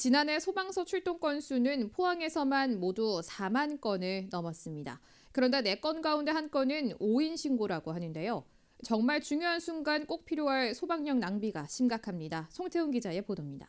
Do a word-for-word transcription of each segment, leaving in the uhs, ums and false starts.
지난해 소방서 출동 건수는 포항에서만 모두 사만 건을 넘었습니다. 그런데 네 건 가운데 한 건은 오인 신고라고 하는데요. 정말 중요한 순간 꼭 필요할 소방력 낭비가 심각합니다. 송태훈 기자의 보도입니다.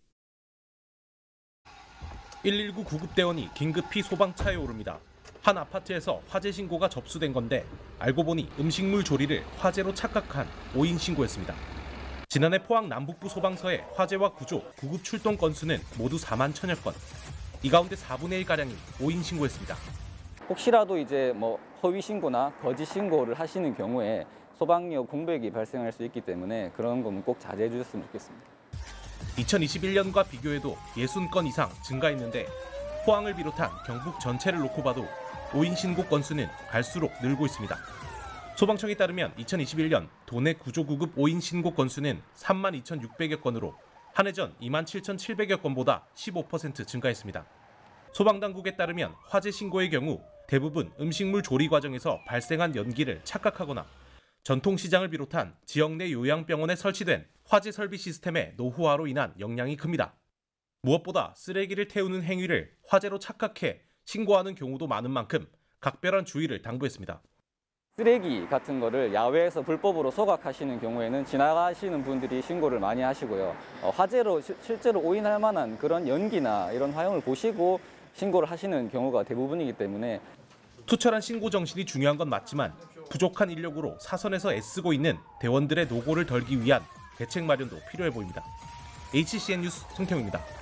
일일구 구급대원이 긴급히 소방차에 오릅니다. 한 아파트에서 화재 신고가 접수된 건데 알고 보니 음식물 조리를 화재로 착각한 오인 신고였습니다. 지난해 포항 남북부 소방서의 화재와 구조, 구급 출동 건수는 모두 사만 천여 건. 이 가운데 사분의 일가량이 오인 신고였습니다. 혹시라도 이제 뭐 허위 신고나 거짓 신고를 하시는 경우에 소방력 공백이 발생할 수 있기 때문에 그런 거는 꼭 자제해 주셨으면 좋겠습니다. 이천이십일 년과 비교해도 육십 건 이상 증가했는데 포항을 비롯한 경북 전체를 놓고 봐도 오인 신고 건수는 갈수록 늘고 있습니다. 소방청에 따르면 이천이십일 년 도내 구조구급 오인 신고 건수는 삼만 이천육백여 건으로 한 해 전 이만 칠천칠백여 건보다 십오 퍼센트 증가했습니다. 소방당국에 따르면 화재 신고의 경우 대부분 음식물 조리 과정에서 발생한 연기를 착각하거나 전통시장을 비롯한 지역 내 요양병원에 설치된 화재 설비 시스템의 노후화로 인한 영향이 큽니다. 무엇보다 쓰레기를 태우는 행위를 화재로 착각해 신고하는 경우도 많은 만큼 각별한 주의를 당부했습니다. 쓰레기 같은 거를 야외에서 불법으로 소각하시는 경우에는 지나가시는 분들이 신고를 많이 하시고요. 어, 화재로 시, 실제로 오인할 만한 그런 연기나 이런 화형을 보시고 신고를 하시는 경우가 대부분이기 때문에 투철한 신고 정신이 중요한 건 맞지만 부족한 인력으로 사선에서 애쓰고 있는 대원들의 노고를 덜기 위한 대책 마련도 필요해 보입니다. 에이치씨엔 뉴스 송태웅입니다.